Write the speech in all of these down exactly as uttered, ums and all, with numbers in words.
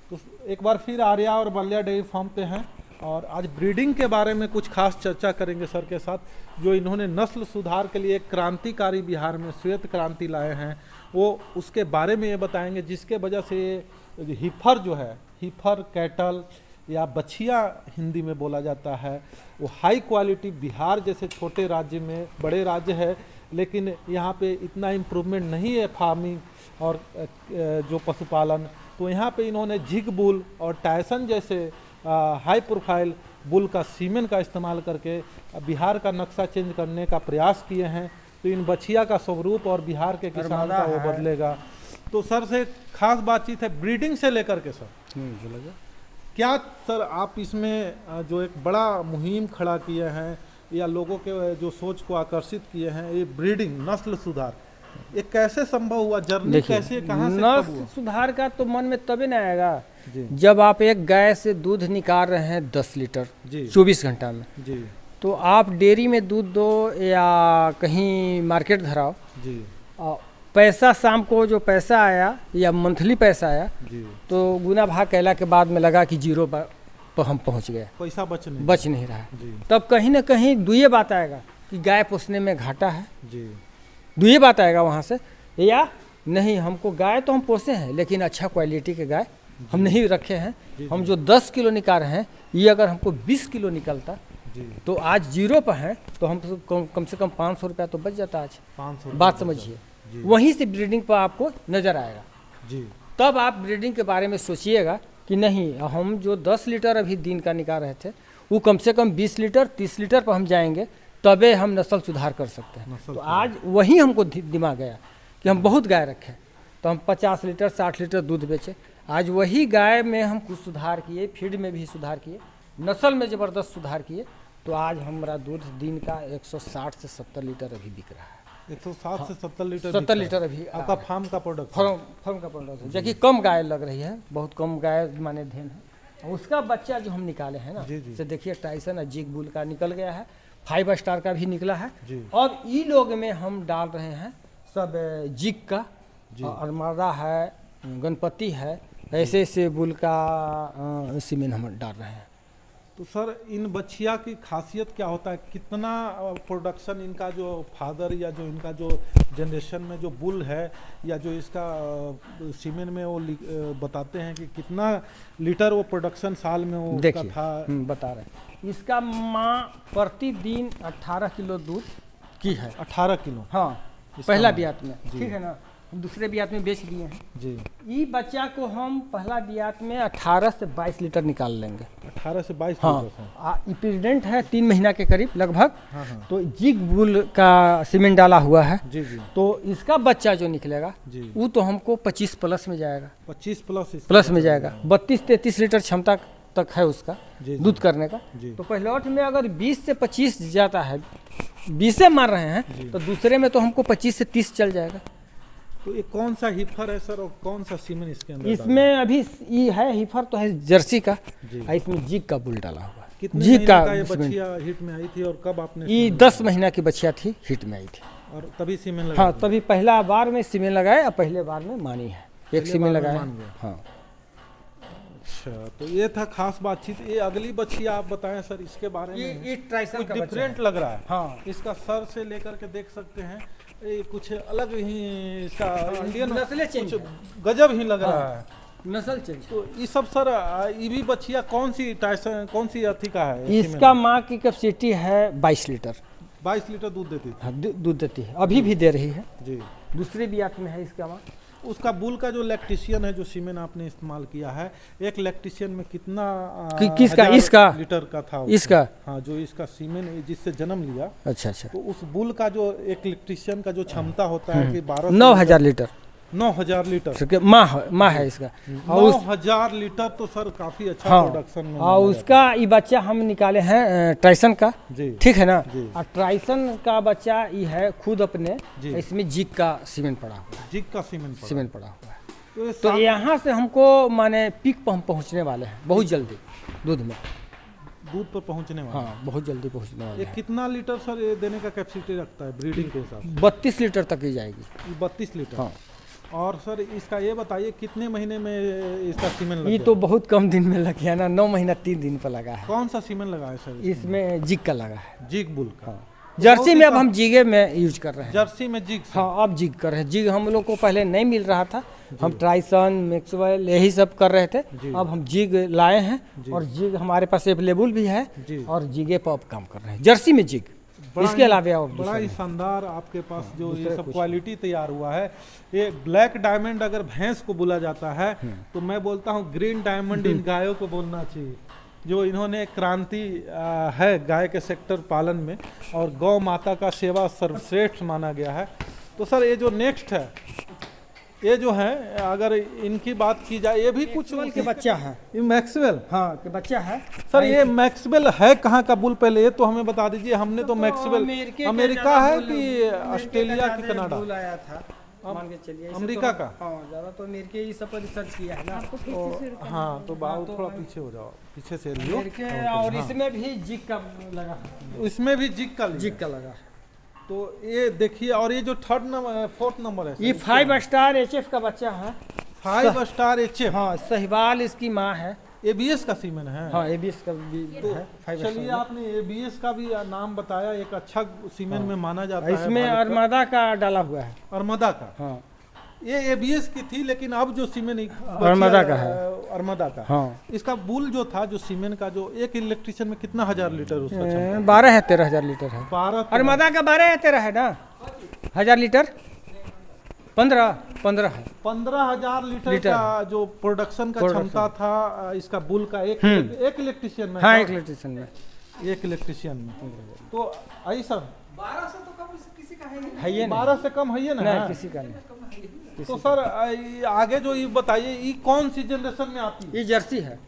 तो एक बार फिर आर्या और बलिया डेयरी फार्म पे हैं और आज ब्रीडिंग के बारे में कुछ खास चर्चा करेंगे सर के साथ, जो इन्होंने नस्ल सुधार के लिए एक क्रांतिकारी बिहार में श्वेत क्रांति लाए हैं, वो उसके बारे में ये बताएंगे, जिसके वजह से ये हिफर जो है, हिफर कैटल या बछिया हिंदी में बोला जाता है, वो हाई क्वालिटी बिहार जैसे छोटे राज्य में, बड़े राज्य है लेकिन यहाँ पे इतना इम्प्रूवमेंट नहीं है फार्मिंग और जो पशुपालन, तो यहाँ पे इन्होंने झिग बुल और टायसन जैसे हाई प्रोफाइल बुल का सीमेन का इस्तेमाल करके बिहार का नक्शा चेंज करने का प्रयास किए हैं। तो इन बछिया का स्वरूप और बिहार के किसान का वो बदलेगा। तो सर से खास बातचीत है ब्रीडिंग से लेकर के सर, क्या सर आप इसमें जो एक बड़ा मुहिम खड़ा किए हैं या लोगों के जो सोच को आकर्षित किए हैं, ये ब्रीडिंग नस्ल सुधार, ये कैसे संभव हुआ, जर्नी कैसे, कहाँ से नस्ल हुआ? सुधार का तो मन में तभी ना आएगा जब आप एक गाय से दूध निकाल रहे हैं दस लीटर चौबीस घंटा में जी, तो आप डेयरी में दूध दो या कहीं मार्केट धराओ जी, पैसा शाम को जो पैसा आया या मंथली पैसा आया जी, तो गुना भाग कैला के बाद में लगा कि जीरो पर हम पहुंच गए, पैसा बच नहीं बच नहीं रहा है। तब कहीं ना कहीं दुए बात आएगा कि गाय पोसने में घाटा है जी, दुए बात आएगा वहाँ से, या नहीं हमको गाय तो हम पोसे हैं लेकिन अच्छा क्वालिटी के गाय हम नहीं रखे हैं, हम जो दस किलो निकाल रहे हैं ये अगर हमको बीस किलो निकलता तो आज जीरो पर है तो हम कम, कम से कम पाँच सौ रुपया तो बच जाता आज, पाँच सौ बात समझिए। वहीं से ब्रीडिंग पर आपको नज़र आएगा जी, तब आप ब्रीडिंग के बारे में सोचिएगा कि नहीं हम जो दस लीटर अभी दिन का निकाल रहे थे वो कम से कम बीस लीटर तीस लीटर पर हम जाएंगे, तबे हम नस्ल सुधार कर सकते हैं। तो आज वही हमको दिमाग गया कि हम बहुत गाय रखें तो हम पचास लीटर साठ लीटर दूध बेचें। आज वही गाय में हम कुछ सुधार किए, फीड में भी सुधार किए, नस्ल में ज़बरदस्त सुधार किए, तो आज हमारा दूध दिन का एक सौ साठ से सत्तर लीटर अभी बिक रहा है। एक सौ साठ से सत्तर लीटर सत्तर लीटर अभी आपका फार्म का प्रोडक्ट फार्म फार्म का प्रोडक्ट है, जबकि कम गाय लग रही है, बहुत कम गाय माने धेन है। उसका बच्चा जो हम निकाले हैं ना, जैसे देखिए टाइसन और जिग बुल का निकल गया है, फाइव स्टार का भी निकला है, और ई लोग में हम डाल रहे हैं सब जिग का, अरमादा है, गणपति है, ऐसे ऐसे बुल का सीमेंट हम डाल रहे हैं। तो सर इन बछिया की खासियत क्या होता है, कितना प्रोडक्शन इनका जो फादर या जो इनका जो जनरेशन में जो बुल है या जो इसका सीमेंट में वो बताते हैं कि कितना लीटर वो प्रोडक्शन साल में वो उसका था, बता रहे हैं। इसका माँ प्रतिदिन अठारह किलो दूध की है, अठारह किलो हाँ पहला बियात में, ठीक है ना, दूसरे बियात में बेच दिए हैं जी। ये बच्चा को हम पहला बियात में अठारह से बाईस लीटर निकाल लेंगे, अठारह से बाईस हाँ। लीटर प्रेग्नेंट है तीन महीना के करीब लगभग, हाँ हाँ। तो जिग बुल का सीमेंट डाला हुआ है जी जी। तो इसका बच्चा जो निकलेगा वो तो हमको पच्चीस प्लस में जाएगा, पच्चीस प्लस प्लस में जाएगा, बत्तीस तैतीस लीटर क्षमता तक है उसका दूध करने का। तो पहलौठ में अगर बीस से पच्चीस जाता है, बीस से मार रहे हैं, तो दूसरे में तो हमको पच्चीस से तीस चल जाएगा। तो ये कौन सा हिफर है सर और कौन सा सीमेन इसके अंदर? इसमें अभी ये है हिफर तो है जर्सी का, इसमें जिग का बुल डाला हुआ है। कितने जिग का, का ये बछिया हिट में आई थी और कब आपने? ये दस महीना की बछिया थी, हिट में आई थी और तभी सीमेन लगाया? हाँ तभी पहला बार में सीमेन लगाए और पहले बार में मानी है, एक सीमेन लगाया हाँ। अच्छा, तो ये था खास बातचीत। ये अगली बछिया आप बताएं सर इसके बारे में। ये, ये ट्राइसन का डिफरेंट लग रहा है हाँ, इसका सर से लेकर के देख सकते हैं, ये कुछ अलग ही इसका इंडियन नस्ल चेंज, गजब ही लग रहा है, नस्ल चेंज। तो ये सब सर ये भी बछिया कौन सी टाइसन कौन सी अथी का है? इसका माँ की कैपेसिटी है बाईस लीटर, बाईस लीटर दूध देती है, दूध देती है, अभी भी दे रही है जी। दूसरे बियात में है इसका माँ। उसका बुल का जो लैक्टिशियन है, जो सीमेन आपने इस्तेमाल किया है, एक लैक्टिशियन में कितना कि, किसका इसका लीटर का था इसका? हाँ जो इसका सीमेन जिससे जन्म लिया, अच्छा अच्छा, तो उस बुल का जो एक लैक्टिशियन का जो क्षमता होता है कि बारह नौ हजार लीटर नौ हजार लीटर माँ माँ है इसका, नौ हजार लीटर तो सर काफी अच्छा हाँ, प्रोडक्शन में। और उसका ये बच्चा हम निकाले हैं ट्राइसन का, ठीक है ना, और ट्राइसन का बच्चा ये है खुद अपने, इसमें जिग का सीमेंट पड़ा हुआ है, जिग का सीमेंट सीमेंट पड़ा हुआ है। तो, तो यहाँ से हमको माने पीक पर हम पहुँचने वाले हैं बहुत जल्दी, दूध में दूध पर पहुंचने वाले, हाँ बहुत जल्दी पहुंचने वाले। ये कितना लीटर सर ये देने का कैपेसिटी रखता है ब्रीडिंग के हिसाब से? बत्तीस लीटर तक ही जाएगी, बत्तीस लीटर हाँ। और सर इसका ये बताइए कितने महीने में इसका सीमेंट लग ये गया? तो बहुत कम दिन में लग गया ना, नौ महीना तीन दिन पर लगा है। कौन सा सीमेंट लगा है सर इसमें? इसमें जिग का लगा है, जिग बुल का। हाँ। जर्सी में अब हम जिगे में यूज कर रहे हैं। जर्सी में जिग? हाँ, अब जिग कर रहे हैं। जिग हम लोग को पहले नहीं मिल रहा था, हम ट्राइसन मैक्सवेल यही सब कर रहे थे। अब हम जिग लाए हैं और जिग हमारे पास अवेलेबल भी है और जिगे पर अब काम कर रहे हैं, जर्सी में जिग। इसके अलावा और बड़ा ही शानदार आपके पास जो ये सब क्वालिटी तैयार हुआ है। ये ब्लैक डायमंड अगर भैंस को बोला जाता है तो मैं बोलता हूँ ग्रीन डायमंड इन गायों को बोलना चाहिए। जो इन्होंने क्रांति है गाय के सेक्टर पालन में, और गौ माता का सेवा सर्वश्रेष्ठ माना गया है। तो सर ये जो नेक्स्ट है, ये जो है अगर इनकी बात की जाए, ये भी कुछ के बच्चा है। ये मैक्सवेल? हाँ, के बच्चा है सर। ये मैक्सवेल है कहाँ का बुल, पहले ये तो हमें बता दीजिए। हमने तो मैक्सवेल अमेरिका है कि ऑस्ट्रेलिया की कनाडा आया था, मान के चलिए अमेरिका का। हाँ, ज़्यादा तो अमेरिका ही सब पर रिसर्च किया है ना। तो हाँ, तो बाबू थोड़ा पीछे हो जाओ, पीछे से लियो। और इसमें भी जिग का लगा, इसमें भी जिग का जिग का लगा। तो ये देखिए, और ये जो थर्ड नंबर फोर्थ नंबर है, ये फाइव स्टार एच एफ का बच्चा है। Five star H F? हाँ, साहिवाल इसकी माँ है। एबीएस का सीमेंट है? हाँ, एबीएस का भी तो है। चलिए, आपने एबीएस का भी नाम बताया, एक अच्छा सीमेंट में माना जाता है। इसमें अरमादा का डाला हुआ है। अरमादा का? हाँ, ये एबीएस की थी, लेकिन अब जो सीमेंट अरमादा का है। अरमादा का। हाँ। इसका बुल जो था, जो सीमेंट का, जो एक इलेक्ट्रिशियन में कितना हजार लीटर उसका? बारह है, तेरह हजार लीटर है। बारह? अरमादा का बारह है, तेरह है ना हजार लीटर। पंद्रह पंद्रह है। पंद्रह हजार लीटर का जो प्रोडक्शन का क्षमता था इसका बुल का, एक एक इलेक्ट्रिशियन में। हाँ, एक इलेक्ट्रिशियन में, एक इलेक्ट्रिशियन में। तो आई सर बारह से तो कम किसी का है नहीं, बारह से कम है ना? नहीं, किसी का नहीं। तो सर आगे जो ये बताइए, ये कौन सी जनरेशन में आती है? ये जर्सी है,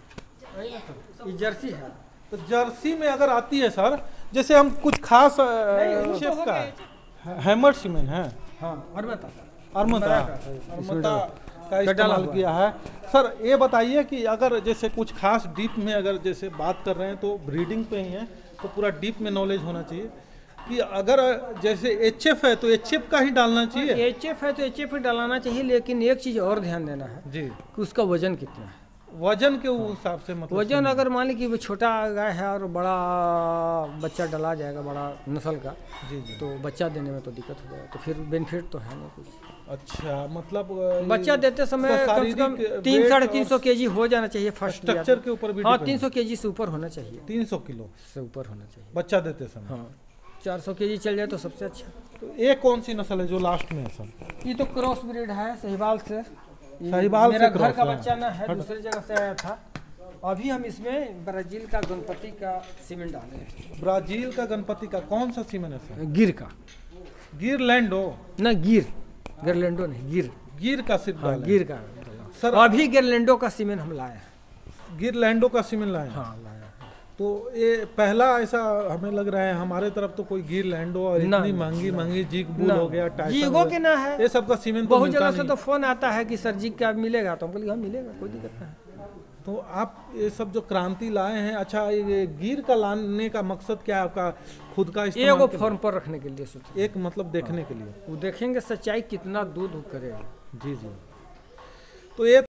ये जर्सी है। तो जर्सी में अगर आती है सर, जैसे हम कुछ खास शेप का हैमर सीमेंट है। हाँ, अरमादा अरमादा अरमादा का इस्तेमाल किया है। सर ये बताइए कि अगर जैसे कुछ खास डीप में अगर जैसे बात कर रहे हैं, तो ब्रीडिंग पे ही है, तो पूरा डीप में नॉलेज होना चाहिए कि अगर जैसे एचएफ है तो एचएफ का ही डालना चाहिए। एचएफ है तो एचएफ ही डालना चाहिए, लेकिन एक चीज़ और ध्यान देना है जी, कि उसका वजन कितना है। वजन के हिसाब से मतलब वजन अगर मान ली कि वो छोटा गाय है और बड़ा बच्चा डला जाएगा, बड़ा नस्ल का, जी जी, तो बच्चा देने में तो दिक्कत हो जाएगा, तो फिर बेनिफिट तो है नहीं कुछ। अच्छा, मतलब बच्चा देते समय कम से कम तीन साढ़े तीन सौ के जी हो जाना चाहिए फर्स्ट स्ट्रक्चर के ऊपर भी। हाँ, तीन सौ के जी से ऊपर होना चाहिए, तीन सौ किलो से ऊपर होना चाहिए बच्चा देते समय। हाँ, चार सौ के जी चल जाए तो सबसे अच्छा। तो ये कौन सी नस्ल है जो लास्ट में है सर? ये तो क्रॉस ब्रीड है साहिवाल से। साहिवाल मेरा से घर का बच्चा ना है, दूसरी जगह से आया था। अभी हम इसमें ब्राजील का गणपति का सीमेंट डाले हैं। ब्राजील का गणपति का कौन सा सीमेंट है सर? गिर का। गिरलैंडो ना, गिर गिरलैंडो नहीं, गिर गिर का सिर्फ हाँ, गिर का सर। अभी गिरलैंडो का सीमेंट हम लाए हैं। गिरलैंडो का सीमेंट लाए? हाँ, लाया। तो ये पहला ऐसा हमें लग रहा है, हमारे तरफ तो कोई गिरलैंडो और इतनी महंगी महंगी जिग बुल हो गया, जिगो के ना है, ये सब का सीमेंट बहुत जगह से तो फोन आता है कि सर जिग का मिलेगा, तो हम बोले हाँ मिलेगा, कोई दिक्कत नहीं। तो आप ये सब जो क्रांति लाए हैं, अच्छा ये गिर का लाने का मकसद क्या है आपका? खुद का इस्तेमाल? एगो फॉर्म पर रखने के लिए सोचा, एक मतलब देखने के लिए, वो देखेंगे सच्चाई कितना दूध करेगा। जी जी। तो ये